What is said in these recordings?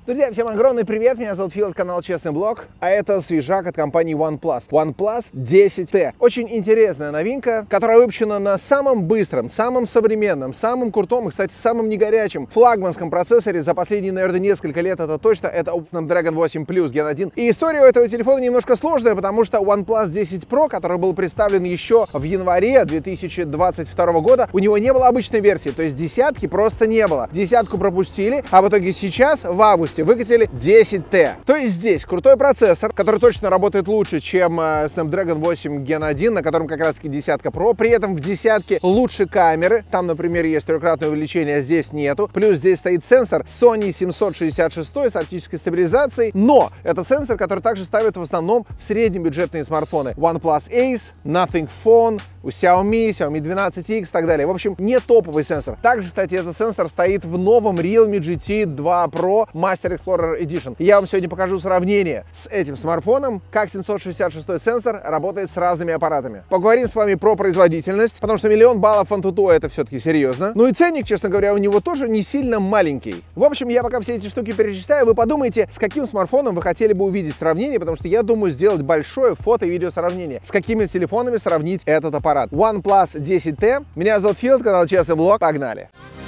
Друзья, всем огромный привет, меня зовут Фил, канал Честный Блог, а это свежак от компании OnePlus. OnePlus 10T. Очень интересная новинка, которая выпущена на самом быстром, самом современном, самом крутом и, кстати, самом негорячем флагманском процессоре за последние, наверное, несколько лет, это точно, это Snapdragon 8 Plus Gen 1. И история у этого телефона немножко сложная, потому что OnePlus 10 Pro, который был представлен еще в январе 2022 года, у него не было обычной версии, то есть десятки просто не было. Десятку пропустили, а в итоге сейчас, в августе, выкатили 10T. То есть здесь крутой процессор, который точно работает лучше, чем Snapdragon 8 Gen 1, на котором как раз таки десятка Pro. При этом в десятке лучше камеры. Там, например, есть трехкратное увеличение, а здесь нету. Плюс здесь стоит сенсор Sony 766 с оптической стабилизацией. Но это сенсор, который также ставят в основном в среднебюджетные смартфоны. OnePlus Ace, Nothing Phone, у Xiaomi 12X и так далее. В общем, не топовый сенсор. Также, кстати, этот сенсор стоит в новом Realme GT 2 Pro Master Explorer Edition. Я вам сегодня покажу сравнение с этим смартфоном, как 766 сенсор работает с разными аппаратами. Поговорим с вами про производительность, потому что 1 000 000 баллов Antutu это все-таки серьезно. Ну и ценник, честно говоря, у него тоже не сильно маленький. В общем, я пока все эти штуки перечисляю, вы подумайте, с каким смартфоном вы хотели бы увидеть сравнение, потому что я думаю сделать большое фото и видео сравнение. С какими телефонами сравнить этот аппарат. OnePlus 10T. Меня зовут Фил, канал Честный Блог. Погнали!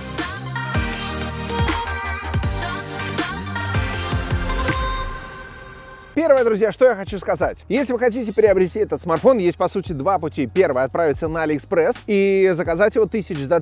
Первое, друзья, что я хочу сказать. Если вы хотите приобрести этот смартфон, есть, по сути, два пути. Первый — отправиться на AliExpress и заказать его тысяч за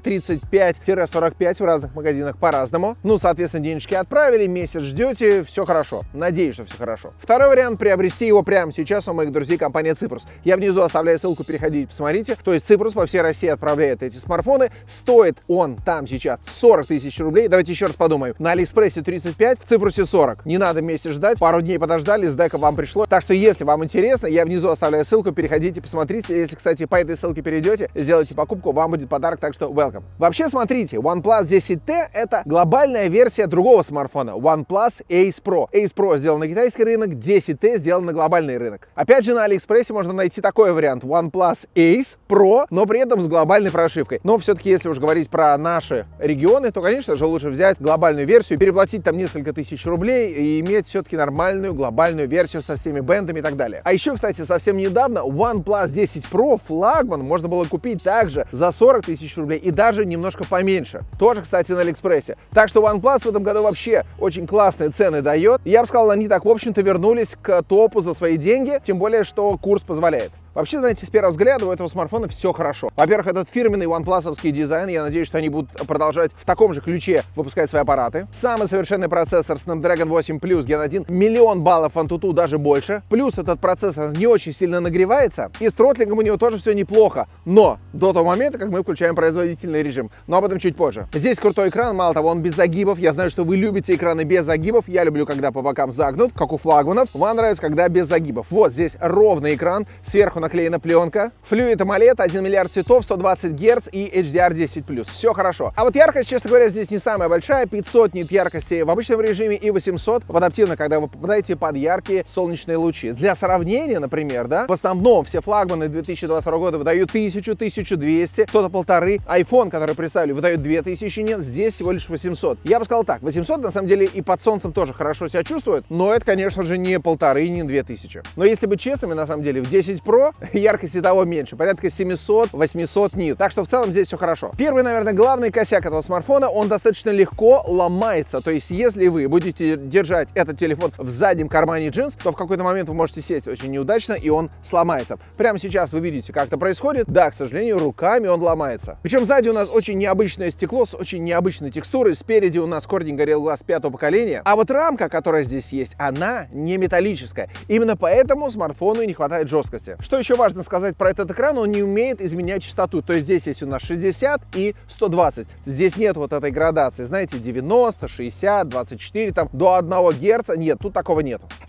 35-45 в разных магазинах по-разному. Ну, соответственно, денежки отправили, месяц ждете, все хорошо. Надеюсь, что все хорошо. Второй вариант — приобрести его прямо сейчас у моих друзей компании Cyprus. Я внизу оставляю ссылку, переходите, посмотрите. То есть Cyprus по всей России отправляет эти смартфоны. Стоит он там сейчас 40 000 рублей. Давайте еще раз подумаем. На AliExpress 35, в Cyprus 40. Не надо месяц ждать, пару дней подождали, вам пришло. Так что, если вам интересно, я внизу оставляю ссылку, переходите, посмотрите. Если, кстати, по этой ссылке перейдете, сделайте покупку, вам будет подарок, так что welcome. Вообще, смотрите, OnePlus 10T — это глобальная версия другого смартфона, OnePlus Ace Pro. Ace Pro сделан на китайский рынок, 10T сделан на глобальный рынок. Опять же, на AliExpress можно найти такой вариант, OnePlus Ace Pro, но при этом с глобальной прошивкой. Но все-таки, если уж говорить про наши регионы, то, конечно же, лучше взять глобальную версию, переплатить там несколько тысяч рублей и иметь все-таки нормальную глобальную версию со всеми бендами и так далее. А еще, кстати, совсем недавно OnePlus 10 Pro флагман можно было купить также за 40 000 рублей и даже немножко поменьше. Тоже, кстати, на AliExpress. Так что OnePlus в этом году вообще очень классные цены дает. Я бы сказал, они так, в общем-то, вернулись к топу за свои деньги, тем более, что курс позволяет. Вообще, знаете, с первого взгляда у этого смартфона все хорошо. Во-первых, этот фирменный OnePlus-овский дизайн. Я надеюсь, что они будут продолжать в таком же ключе выпускать свои аппараты. Самый совершенный процессор Snapdragon 8 Plus Gen 1. 1 000 000 баллов Antutu, даже больше. Плюс этот процессор не очень сильно нагревается. И с тротлингом у него тоже все неплохо. Но до того момента, как мы включаем производительный режим. Но об этом чуть позже. Здесь крутой экран. Мало того, он без загибов. Я знаю, что вы любите экраны без загибов. Я люблю, когда по бокам загнут, как у флагманов. Вам нравится, когда без загибов. Вот здесь ровный экран. Сверху наклеена пленка, Fluid AMOLED, 1 миллиард цветов, 120 Гц и HDR10+. Все хорошо. А вот яркость, честно говоря, здесь не самая большая. 500 нит яркости в обычном режиме и 800 в адаптивном, когда вы попадаете под яркие солнечные лучи. Для сравнения, например, да, в основном все флагманы 2022 года выдают 1000, 1200, кто-то 1500. iPhone, который представили, выдает 2000, нет, здесь всего лишь 800. Я бы сказал так, 800 на самом деле и под солнцем тоже хорошо себя чувствует, но это, конечно же, не 1500, не 2000. Но если быть честными, на самом деле, в 10 Pro яркости того меньше, порядка 700-800 нит. Так что в целом здесь все хорошо. Первый, наверное, главный косяк этого смартфона, он достаточно легко ломается. То есть, если вы будете держать этот телефон в заднем кармане джинс, то в какой-то момент вы можете сесть очень неудачно, и он сломается. Прямо сейчас вы видите, как это происходит. Да, к сожалению, руками он ломается. Причем сзади у нас очень необычное стекло с очень необычной текстурой. Спереди у нас Corning Gorilla Glass 5-го поколения. А вот рамка, которая здесь есть, она не металлическая. Именно поэтому смартфону не хватает жесткости. Что еще важно сказать про этот экран, он не умеет изменять частоту. То есть здесь есть у нас 60 и 120. Здесь нет вот этой градации, знаете, 90, 60, 24, там до 1 Гц. Нет, тут такого нету.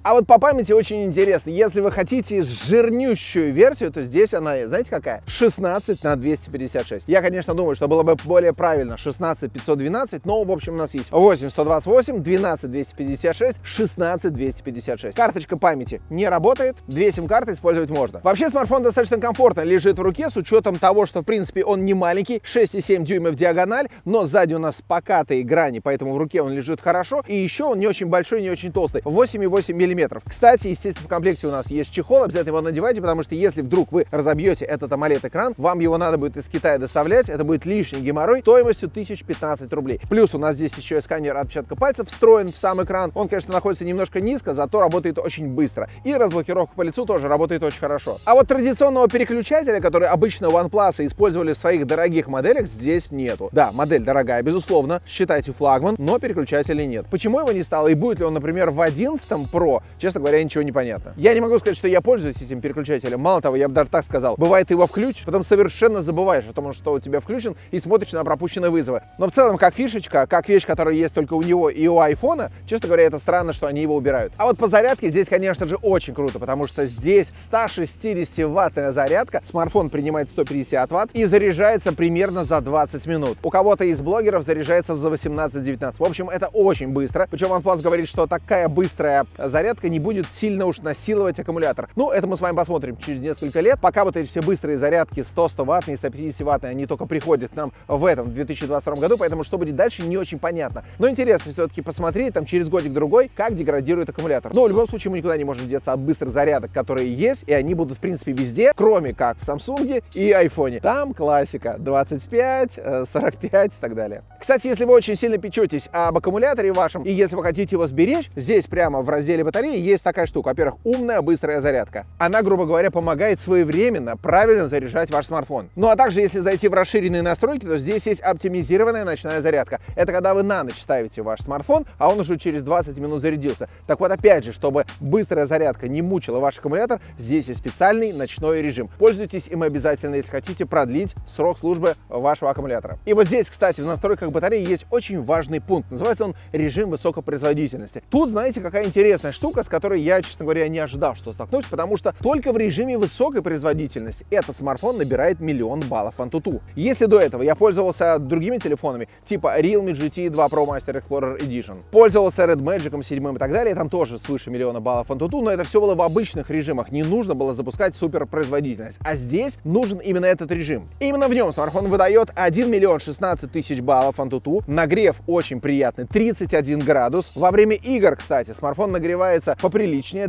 А вот по памяти очень интересно. Если вы хотите жирнющую версию, то здесь она, знаете, какая? 16 на 256. Я, конечно, думаю, что было бы более правильно 16 512, но, в общем, у нас есть 8 128, 12 256, 16 256. Карточка памяти не работает, 2 сим-карты использовать можно. Вообще, смартфон достаточно комфортно лежит в руке, с учетом того, что, в принципе, он не маленький, 6,7 дюймов диагональ, но сзади у нас покатые грани, поэтому в руке он лежит хорошо. И еще он не очень большой, не очень толстый, 8,8 миллиметров. Кстати, естественно, в комплекте у нас есть чехол, обязательно его надевайте, потому что если вдруг вы разобьете этот AMOLED-экран, вам его надо будет из Китая доставлять, это будет лишний геморрой, стоимостью 1015 рублей. Плюс у нас здесь еще и сканер отпечатка пальцев встроен в сам экран. Он, конечно, находится немножко низко, зато работает очень быстро. И разблокировка по лицу тоже работает очень хорошо. А вот традиционного переключателя, который обычно OnePlus использовали в своих дорогих моделях, здесь нету. Да, модель дорогая, безусловно, считайте флагман, но переключателей нет. Почему его не стало и будет ли он, например, в 11 Pro, честно говоря, ничего не понятно. Я не могу сказать, что я пользуюсь этим переключателем. Мало того, я бы даже так сказал. Бывает, ты его включишь, потом совершенно забываешь о том, что у тебя включен, и смотришь на пропущенные вызовы. Но в целом, как фишечка, как вещь, которая есть только у него и у айфона, честно говоря, это странно, что они его убирают. А вот по зарядке здесь, конечно же, очень круто, потому что здесь 160-ваттная зарядка, смартфон принимает 150 Вт и заряжается примерно за 20 минут. У кого-то из блогеров заряжается за 18-19. В общем, это очень быстро. Причем OnePlus говорит, что такая быстрая зарядка не будет сильно уж насиловать аккумулятор. Ну, это мы с вами посмотрим через несколько лет. Пока вот эти все быстрые зарядки 100 ваттные, 150 ваттные, они только приходят к нам в этом, в 2022 году, поэтому что будет дальше, не очень понятно. Но интересно все-таки посмотреть там через годик-другой, как деградирует аккумулятор. Но в любом случае мы никуда не можем деться от быстрых зарядок, которые есть, и они будут, в принципе, везде, кроме как в Samsung и iPhone. Там классика 25, 45 и так далее. Кстати, если вы очень сильно печетесь об аккумуляторе вашем, и если вы хотите его сберечь, здесь прямо в разделе батареи есть такая штука. Во-первых, умная быстрая зарядка. Она, грубо говоря, помогает своевременно, правильно заряжать ваш смартфон. Ну а также, если зайти в расширенные настройки, то здесь есть оптимизированная ночная зарядка. Это когда вы на ночь ставите ваш смартфон, а он уже через 20 минут зарядился. Так вот, опять же, чтобы быстрая зарядка не мучила ваш аккумулятор, здесь есть специальный ночной режим. Пользуйтесь им обязательно, если хотите продлить срок службы вашего аккумулятора. И вот здесь, кстати, в настройках батареи есть очень важный пункт. Называется он режим высокопроизводительности. Тут, знаете, какая интересная штука, с которой я, честно говоря, не ожидал, что столкнусь, потому что только в режиме высокой производительности этот смартфон набирает 1 000 000 баллов Antutu. Если до этого я пользовался другими телефонами, типа Realme GT 2 Pro Master Explorer Edition, пользовался Red Magic 7 и так далее, там тоже свыше 1 000 000 баллов Antutu, но это все было в обычных режимах, не нужно было запускать суперпроизводительность. А здесь нужен именно этот режим. Именно в нем смартфон выдает 1 016 000 баллов Antutu, нагрев очень приятный, 31 градус. Во время игр, кстати, смартфон нагревается поприличнее,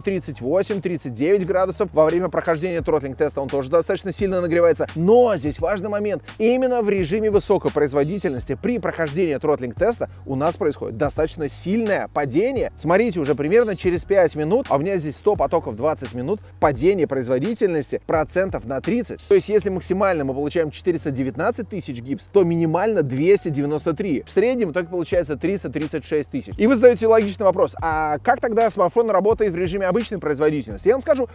38-39 градусов. Во время прохождения тротлинг-теста он тоже достаточно сильно нагревается. Но здесь важный момент. Именно в режиме высокой производительности при прохождении тротлинг-теста у нас происходит достаточно сильное падение. Смотрите, уже примерно через 5 минут, а у меня здесь 100 потоков 20 минут, падение производительности процентов на 30. То есть, если максимально мы получаем 419 тысяч гипс, то минимально 293. В среднем в итоге получается 336 тысяч. И вы задаете логичный вопрос, а как тогда смартфон работает в режиме обычной производительности? Я вам скажу,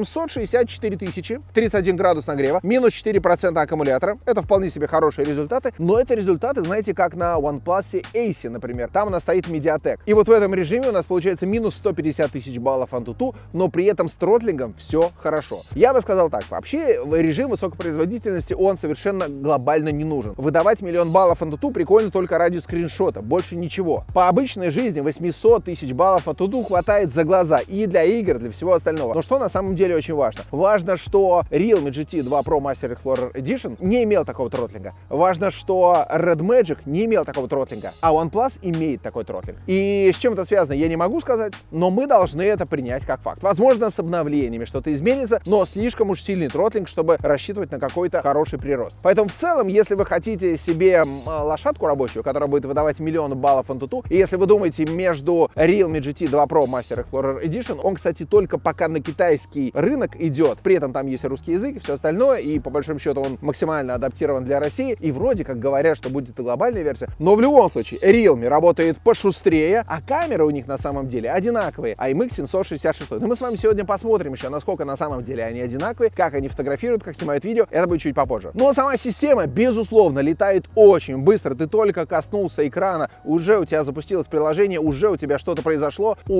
864 тысячи, 31 градус нагрева, минус 4% аккумулятора. Это вполне себе хорошие результаты, но это результаты, знаете, как на OnePlus Ace, например. Там у нас стоит Mediatek. И вот в этом режиме у нас получается минус 150 тысяч баллов Antutu, но при этом с тротлингом все хорошо. Я бы сказал так, вообще режим высокой производительности, он совершенно глобально не нужен. Выдавать 1 000 000 баллов Antutu прикольно только ради скриншота, больше ничего. По обычной жизни 800 тысяч баллов Antutu хватает за глаза и для игр, для всего остального. Но что на самом деле очень важно? Важно, что Realme GT 2 Pro Master Explorer Edition не имел такого тротлинга. Важно, что Red Magic не имел такого тротлинга, а OnePlus имеет такой тротлинг. И с чем это связано, я не могу сказать, но мы должны это принять как факт. Возможно, с обновлениями что-то изменится, но слишком уж сильный тротлинг, чтобы рассчитывать на какой-то хороший прирост. Поэтому в целом, если вы хотите себе лошадку рабочую, которая будет выдавать 1 000 000 баллов Antutu, и если вы думаете между Realme GT 2 Pro Master Explorer Edition, он, кстати, только пока на китайский рынок идет, при этом там есть русский язык и все остальное, и по большому счету он максимально адаптирован для России, и вроде как говорят, что будет и глобальная версия, но в любом случае Realme работает пошустрее, а камеры у них на самом деле одинаковые, IMX 766. Но мы с вами сегодня посмотрим еще, насколько на самом деле они одинаковые, как они фотографируют, как снимают видео, это будет чуть попозже. Но сама система, безусловно, летает очень быстро, ты только коснулся экрана, уже у тебя запустилось приложение, уже у тебя что-то произошло, очень быстро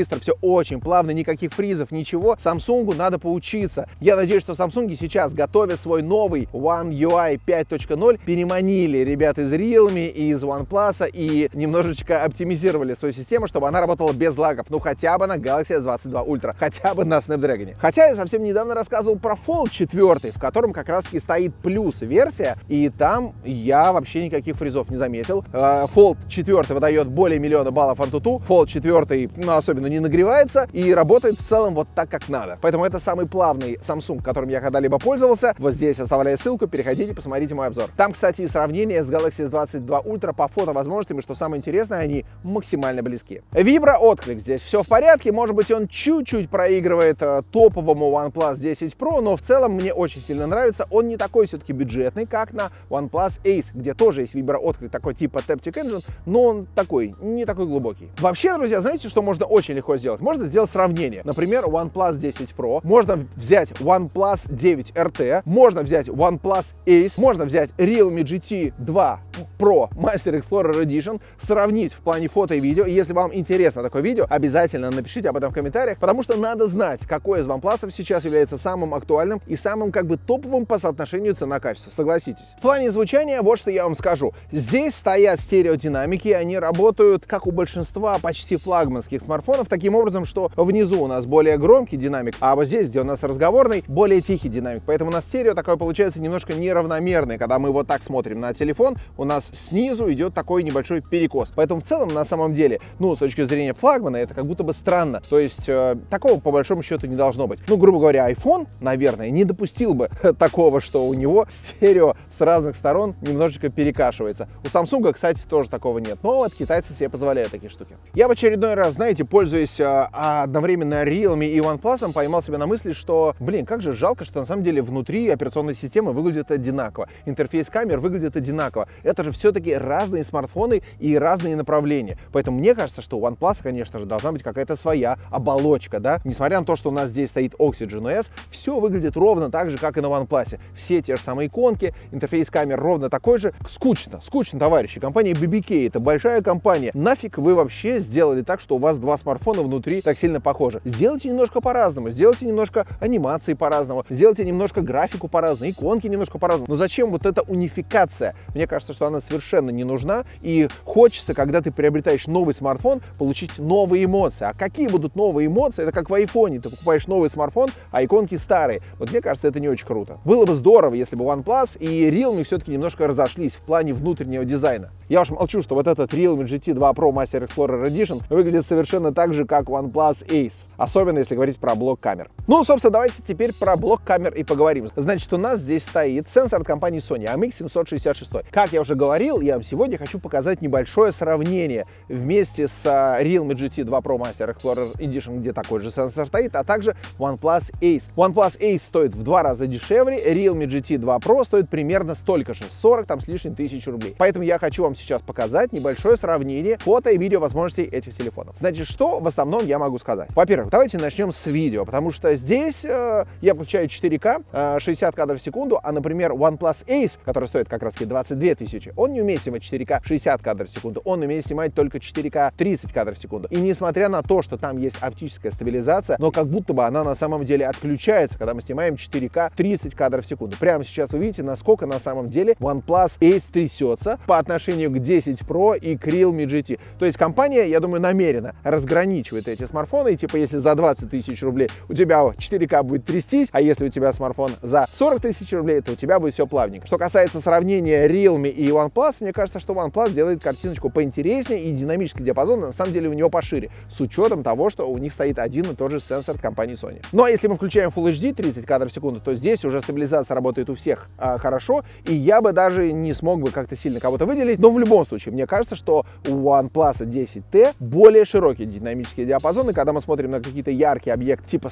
быстро, все очень плавно, никаких фризов, ничего. Samsung надо поучиться. Я надеюсь, что Samsung сейчас, готовя свой новый One UI 5.0, переманили ребят из Realme и из OnePlus и немножечко оптимизировали свою систему, чтобы она работала без лагов. Ну, хотя бы на Galaxy S22 Ultra, хотя бы на Snapdragon. Хотя я совсем недавно рассказывал про Fold 4, в котором как раз-таки стоит плюс версия, и там я вообще никаких фризов не заметил. Fold 4 выдает более миллиона баллов Antutu, Fold 4 особенно не нагревается и работает в целом вот так, как надо. Поэтому это самый плавный Samsung, которым я когда-либо пользовался. Вот здесь оставляю ссылку, переходите, посмотрите мой обзор. Там, кстати, и сравнение с Galaxy S22 Ultra по фотовозможностям, и что самое интересное, они максимально близки. Виброотклик здесь все в порядке, может быть, он чуть-чуть проигрывает топовому OnePlus 10 Pro, но в целом мне очень сильно нравится. Он не такой все-таки бюджетный, как на OnePlus Ace, где тоже есть виброотклик такой типа Taptic Engine, но он такой, не такой глубокий. Вообще, друзья, знаете, что можно очень легко сделать? Можно сделать сравнение. Например, OnePlus 10 Pro, можно взять OnePlus 9 RT, можно взять OnePlus Ace, можно взять Realme GT 2 Pro Master Explorer Edition, сравнить в плане фото и видео. И если вам интересно такое видео, обязательно напишите об этом в комментариях, потому что надо знать, какой из OnePlus сейчас является самым актуальным и самым как бы топовым по соотношению цена-качество. Согласитесь. В плане звучания вот что я вам скажу. Здесь стоят стереодинамики, они работают как у большинства почти флагманских смартфонов, таким образом, что внизу у нас более громкий динамик, а вот здесь, где у нас разговорный, более тихий динамик. Поэтому на стерео такое получается немножко неравномерное. Когда мы вот так смотрим на телефон, у нас снизу идет такой небольшой перекос. Поэтому в целом, на самом деле, ну, с точки зрения флагмана, это как будто бы странно. То есть, такого по большому счету не должно быть. Ну, грубо говоря, iPhone, наверное, не допустил бы такого, что у него стерео с разных сторон немножечко перекашивается. У Samsung, кстати, тоже такого нет. Но вот китайцы себе позволяют такие штуки. Я в очередной раз, знаете, пользуясь одновременно Realme и OnePlus, поймал себя на мысли, что, блин, как же жалко, что на самом деле внутри операционной системы выглядит одинаково. Интерфейс камер выглядит одинаково. Это же все-таки разные смартфоны и разные направления. Поэтому мне кажется, что у OnePlus, конечно же, должна быть какая-то своя оболочка, да? Несмотря на то, что у нас здесь стоит Oxygen OS, все выглядит ровно так же, как и на OnePlus. Все те же самые иконки, интерфейс камер ровно такой же. Скучно, скучно, товарищи. Компания BBK — это большая компания. Нафиг вы вообще сделали так, что у вас два смартфона внутри так сильно похожи? Сделайте немножко по-разному, сделайте немножко анимации по-разному, сделайте немножко графику по-разному, иконки немножко по-разному. Но зачем вот эта унификация? Мне кажется, что она совершенно не нужна, и хочется, когда ты приобретаешь новый смартфон, получить новые эмоции. А какие будут новые эмоции? Это как в айфоне. Ты покупаешь новый смартфон, а иконки старые. Вот мне кажется, это не очень круто. Было бы здорово, если бы OnePlus и Realme все-таки немножко разошлись в плане внутреннего дизайна. Я уж молчу, что вот этот Realme GT 2 Pro Master Explorer Edition выглядит совершенно так же, как OnePlus Ace. Особенно, если говорить про блок камер. Ну, собственно, давайте теперь про блок камер и поговорим. Значит, у нас здесь стоит сенсор от компании Sony AMX766. Как я уже говорил, я вам сегодня хочу показать небольшое сравнение вместе с Realme GT 2 Pro Master Explorer Edition, где такой же сенсор стоит, а также OnePlus Ace. OnePlus Ace стоит в 2 раза дешевле, Realme GT 2 Pro стоит примерно столько же, 40 там с лишним тысяч рублей. Поэтому я хочу вам сейчас показать небольшое сравнение фото и видео возможностей этих телефонов. Значит, что в основном я могу сказать? Во-первых, давайте начнем с видео, потому что здесь я включаю 4К, 60 кадров в секунду, а, например, OnePlus Ace, который стоит как раз 22 тысячи, он не умеет снимать 4К 60 кадров в секунду, он умеет снимать только 4К 30 кадров в секунду. И несмотря на то, что там есть оптическая стабилизация, но как будто бы она на самом деле отключается, когда мы снимаем 4К 30 кадров в секунду. Прямо сейчас вы видите, насколько на самом деле OnePlus Ace трясется по отношению к 10 Pro и к Realme GT. То есть компания, я думаю, намеренно разграничивает эти смартфоны, и типа если за 20 тысяч рублей у тебя 4К будет трястись, а если у тебя смартфон за 40 тысяч рублей, то у тебя будет все плавненько. Что касается сравнения Realme и OnePlus, мне кажется, что OnePlus делает картиночку поинтереснее, и динамический диапазон на самом деле у него пошире, с учетом того, что у них стоит один и тот же сенсор от компании Sony. Ну а если мы включаем Full HD 30 кадров в секунду, то здесь уже стабилизация работает у всех хорошо, и я бы даже не смог бы как-то сильно кого-то выделить, но в любом случае, мне кажется, что у OnePlus 10T более широкий динамический диапазон, и когда мы смотрим на какие-то яркие объекты типа солнца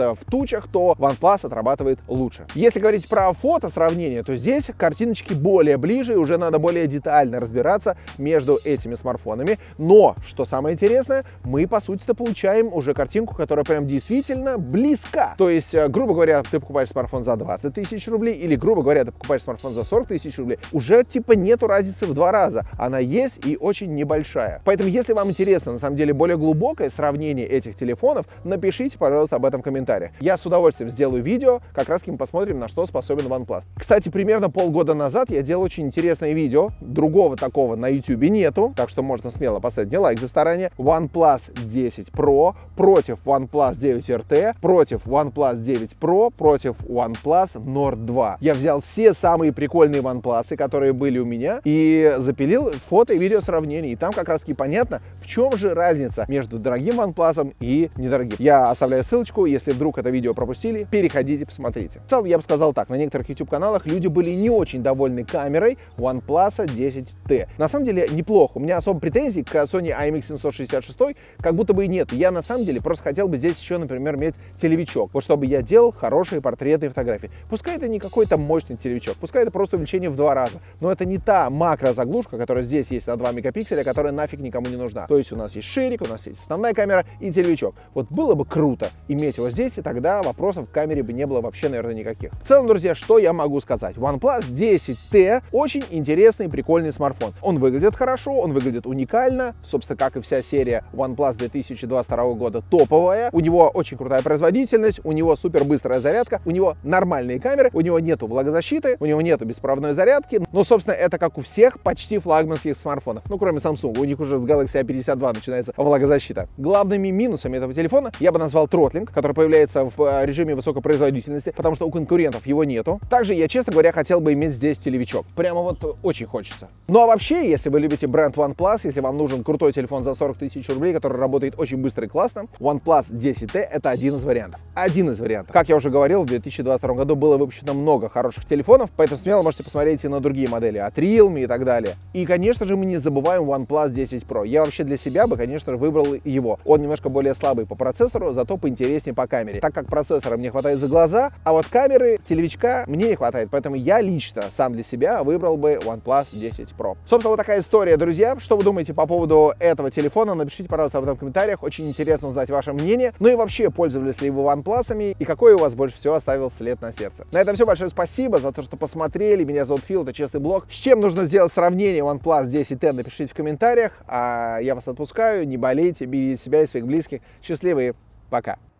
находится в тучах, то OnePlus отрабатывает лучше. Если говорить про фото-сравнение, то здесь картиночки более ближе, и уже надо более детально разбираться между этими смартфонами. Но, что самое интересное, мы, по сути-то, получаем уже картинку, которая прям действительно близка. То есть, грубо говоря, ты покупаешь смартфон за 20 тысяч рублей, или, грубо говоря, ты покупаешь смартфон за 40 тысяч рублей, уже типа нету разницы в 2 раза. Она есть и очень небольшая. Поэтому, если вам интересно, на самом деле, более глубокое сравнение этих телефонов, напишите, пожалуйста, об этом в комментариях. Я с удовольствием сделаю видео, как раз мы посмотрим, на что способен OnePlus. Кстати, примерно полгода назад я делал очень интересное видео, другого такого на YouTube нету, так что можно смело поставить мне лайк за старание. OnePlus 10 Pro против OnePlus 9 RT, против OnePlus 9 Pro, против OnePlus Nord 2. Я взял все самые прикольные OnePlus, которые были у меня, и запилил фото и видео сравнение. И там как раз таки понятно, в чем же разница между дорогим OnePlus и недорогим. Я оставляю ссылочку, если вдруг это видео пропустили, переходите, посмотрите. В целом, я бы сказал так, на некоторых YouTube-каналах люди были не очень довольны камерой OnePlus 10T. На самом деле, неплохо. У меня особо претензий к Sony IMX766 как будто бы и нет. Я на самом деле просто хотел бы здесь еще, например, иметь телевичок. Вот чтобы я делал хорошие портретные фотографии. Пускай это не какой-то мощный телевичок, пускай это просто увеличение в 2 раза. Но это не та макрозаглушка, которая здесь есть на 2 мегапикселя, которая нафиг никому не нужна. То есть у нас есть ширик, у нас есть основная камера и телевичок. Вот было бы круто иметь его здесь, и тогда вопросов к камере бы не было вообще, наверное, никаких. В целом, друзья, что я могу сказать? OnePlus 10T очень интересный, прикольный смартфон. Он выглядит хорошо, он выглядит уникально, собственно, как и вся серия OnePlus 2022 года топовая. У него очень крутая производительность, у него супер быстрая зарядка, у него нормальные камеры, у него нету влагозащиты, у него нету беспроводной зарядки. Но, собственно, это как у всех почти флагманских смартфонов. Ну, кроме Samsung, у них уже с Galaxy A52 начинается влагозащита. Главными минусами этого телефона я бы назвал тротлинг, который появляется в режиме высокой производительности, потому что у конкурентов его нету. Также я, честно говоря, хотел бы иметь здесь телевичок. Прямо вот очень хочется. Ну а вообще, если вы любите бренд OnePlus, если вам нужен крутой телефон за 40 тысяч рублей, который работает очень быстро и классно, OnePlus 10T это один из вариантов. Один из вариантов. Как я уже говорил, в 2022 году было выпущено много хороших телефонов, поэтому смело можете посмотреть и на другие модели от Realme и так далее. И, конечно же, мы не забываем OnePlus 10 Pro. Я вообще для себя бы, конечно же, выбрал его. Он немножко более слабый по процессору, зато поинтереснее по камере. Так как процессора мне хватает за глаза, а вот камеры, телевичка мне не хватает. Поэтому я лично сам для себя выбрал бы OnePlus 10 Pro. Собственно, вот такая история, друзья. Что вы думаете по поводу этого телефона? Напишите, пожалуйста, об этом в комментариях. Очень интересно узнать ваше мнение. Ну и вообще, пользовались ли вы OnePlus'ами и какой у вас больше всего оставил след на сердце. На этом все. Большое спасибо за то, что посмотрели. Меня зовут Фил, это Честный блог. С чем нужно сделать сравнение OnePlus 10T, напишите в комментариях. А я вас отпускаю. Не болейте, берегите себя и своих близких. Счастливые. Пока.